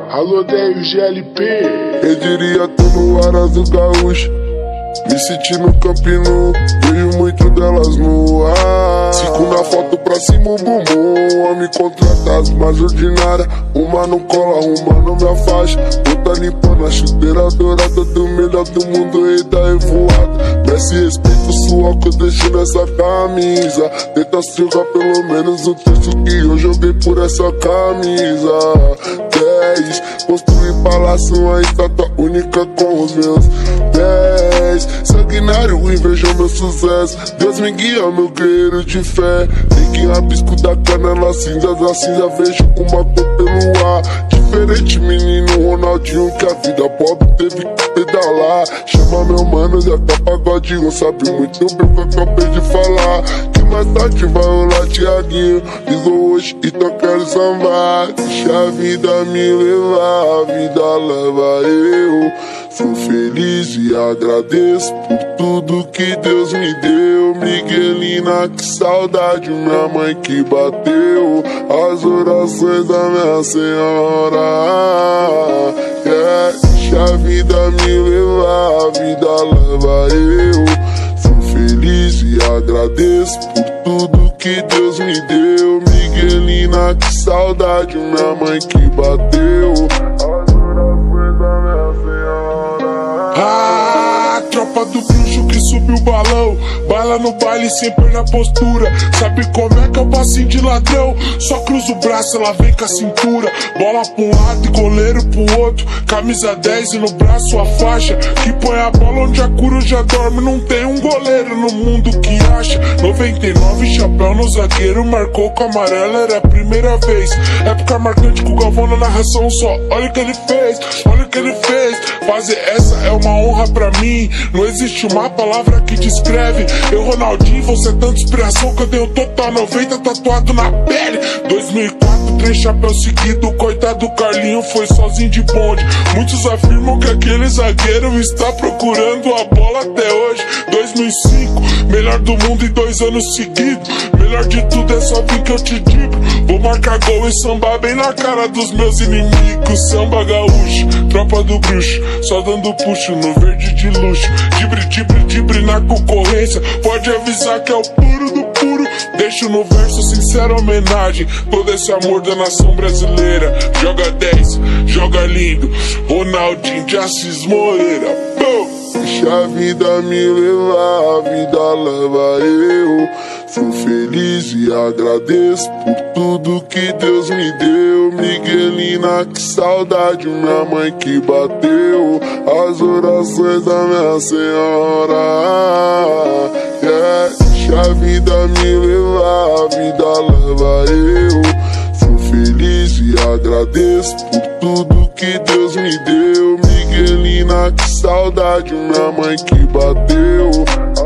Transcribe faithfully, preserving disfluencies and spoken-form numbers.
Alô, Deio G L P. Eu diria tô no Aras do Gaúcho, me senti no Campinu, vejo muito delas no ar. Cinco na foto pra cima o bumbum, homem contratado, mais ordinária. Uma não cola, uma não me afasta. Outra limpando a chuteira dourada do melhor do mundo, rei da revoada. Merece respeito, suor que eu deixo nessa camisa. Tenta jogar pelo menos o texto que eu joguei por essa camisa. Dez, construir palácio, uma estátua única com os meus dez. Sanguinário, invejam meu sucesso. Deus me guia, meu guerreiro de fé. Tem que rabisco da canela cinza, da cinza vejo com uma cor pelo ar. Diferente menino Ronaldinho, que a vida pobre teve que pedalar. Chama meu mano, já tá pagodinho, sabe muito bem o que eu acabei de falar. Que mais tarde vai rolar Thiaguinho, ligou hoje, então quero sambar. Deixa a vida me levar, a vida leva eu. Sou feliz e agradeço por tudo que Deus me deu. Miguelina, que saudade, minha mãe que bateu. As orações da minha senhora, yeah. Deixa a vida me levar, a vida leva eu. Sou feliz e agradeço por tudo que Deus me deu. Miguelina, que saudade, minha mãe que bateu. Ah, tropa do bruxo que subiu o balão, bala no baile sempre na postura. Sabe como é que é o passinho de ladrão? Só cruza o braço, ela vem com a cintura. Bola pra um lado e goleiro pro outro. Camisa dez e no braço a faixa que põe a bola onde a coruja dorme. Não tem um goleiro no mundo que acha. Noventa e nove, chapéu no zagueiro, marcou com amarela, era a primeira vez. Época marcante com o Galvão na narração só. Olha o que ele fez, olha o que ele fez. Fazer essa é uma honra pra mim. Não existe uma palavra que descreve. Eu, Ronaldinho, você é tanta inspiração que eu tenho total noventa tatuado na pele. Dois mil e quatro, três chapéus seguidos. Coitado do Carlinho foi sozinho de bonde. Muitos afirmam que aquele zagueiro está procurando a bola até hoje. Dois mil e cinco, melhor do mundo em dois anos seguidos. Melhor de tudo é só vir que eu te digo. Vou marcar gol e sambar bem na cara dos meus inimigos. Samba gaúcho, tropa do bruxo, só dando puxo no verde de luxo. Dibre, dibre, dibre na concorrência, pode avisar que é o puro do puro. Deixo no verso sincera homenagem, todo esse amor da nação brasileira. Joga dez, joga lindo, Ronaldinho de Assis Moreira. Boom! Deixa a vida me levar, a vida leva eu. Sou feliz e agradeço por tudo que Deus me deu. Miguelina, que saudade, minha mãe que bateu. As orações da minha senhora, yeah. Deixa a vida me levar, a vida leva eu. Sou feliz e agradeço por tudo que Deus me deu. Miguelina, que saudade, minha mãe que bateu.